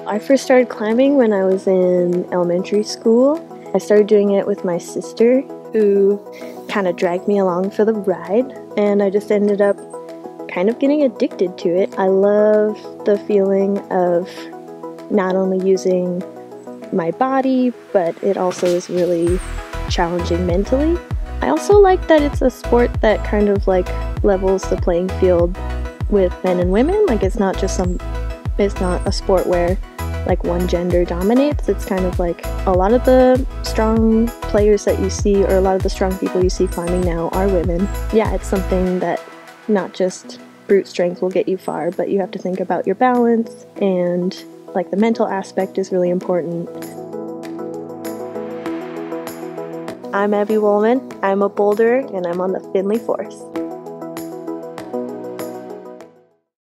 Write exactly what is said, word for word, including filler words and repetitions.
I first started climbing when I was in elementary school. I started doing it with my sister, who kind of dragged me along for the ride, and I just ended up kind of getting addicted to it. I love the feeling of not only using my body, but it also is really challenging mentally. I also like that it's a sport that kind of like levels the playing field with men and women. Like it's not just some, it's not a sport where like one gender dominates. It's kind of like a lot of the strong players that you see, or a lot of the strong people you see climbing now, are women. Yeah, it's something that not just brute strength will get you far, but you have to think about your balance, and like the mental aspect is really important. I'm Abby Woolman. I'm a boulderer, and I'm on the Findlay Force.